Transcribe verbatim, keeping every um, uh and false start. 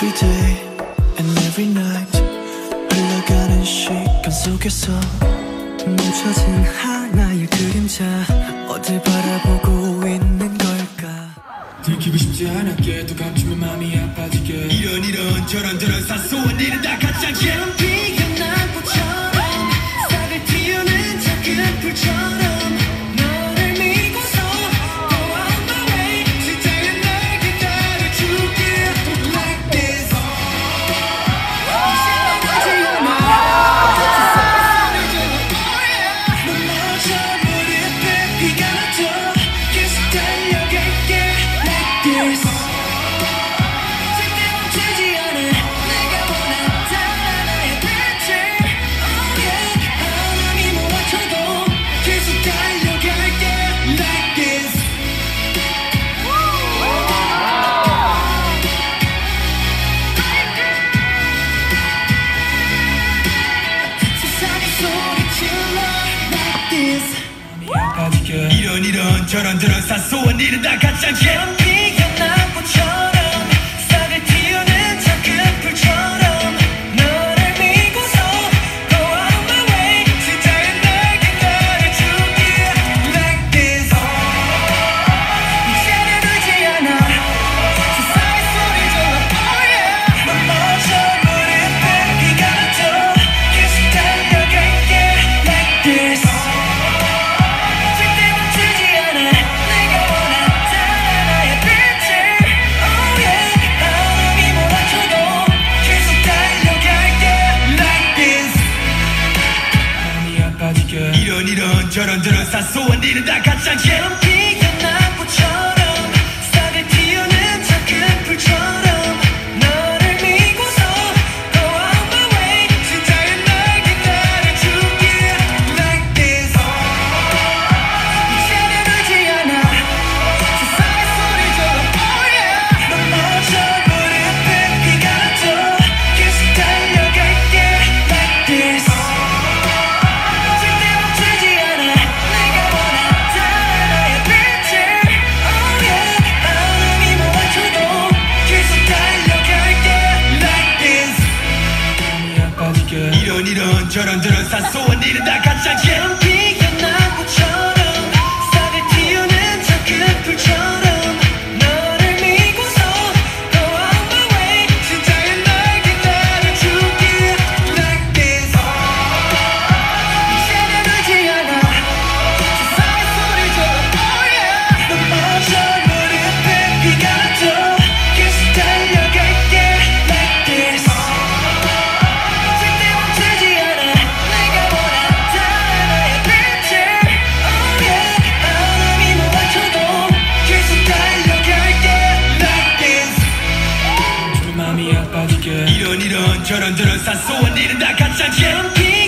Every day and every night 흘러가는 시간 속에서 멈춰진 하나의 그림자 어딜 바라보고 있는 걸까. 들키고 싶지 않았게 또 감추면 마음이 아파지게 이런 이런 저런 저런 사소한 일은 다 같지 않게 비가 난 꽃처럼 싹을 틔우는 작은 불처럼 너를 믿고서 go on my way 진짜는 날 기다려줄게 like this. 이제는 오지 않아 세상을 좀 넌 먼저 무릎에 비가 나도 계속 달려갈게 like this. 절대 멈추지 않아 내가 원한다 나의 빛을 oh yeah. 바람이 몰아쳐도 계속 달려갈게 like this. 세상에 소리질러 like this. 마음이 아파지게 이런 이런 저런 저런 사소한 일은 다 같지 않게 비가 난 꽃처럼 싹을 틔우는 작은 불처럼 너를 믿고서 go on my way 진짜는 날 기다려줄게 like this. 이제는 울지 않아 세상의 소리 졸라 oh yeah. 넌 먼저 무릎에 비가 나도 계속 달려갈게 like this. 절대 멈추지 않아 내가 원한다 나의 빛을 oh yeah. 바람이 몰아쳐도 계속 달려갈게 like this. 마음이 아파지게 이런 이런 저런 저런 사소한 일은 다 같지 않게 비가 난 꽃처럼 싹을 틔우는 작은 불처럼 너를 믿고서 go on my way 진짜는 날 기다려줄게 like this. 이제는 울지 않아 세상의 소리 졸라 oh yeah. 넌 먼저 무릎에 비가 나도 계속 달려갈게 like this. 절대 멈추지 않아 내가 원한다 나의 빛을 oh yeah. 바람이 몰아쳐도 계속 달려갈게 like this. 마음이 아파지게 이런 이런 저런 저런 사소한 일은 다 같지 않게 비가 난 꽃처럼 싹을 틔우는 작은 불처럼 너를 믿고서 go on my way 진짜는 날 기다려줄게 like this. 이제는 울지 않아 세상의 소리 졸라 oh yeah. 넌 먼저 무릎에 비가 나도 계속 달려갈게 like this. 절대 멈추지 않아 내가 원한다 나의 빛을 oh yeah. 바람이 몰아쳐도 계속 달려갈게 like this. 멈추면 마음이 아파지게 이런 이런 저런 저런 사소한 일은 다 같지 않게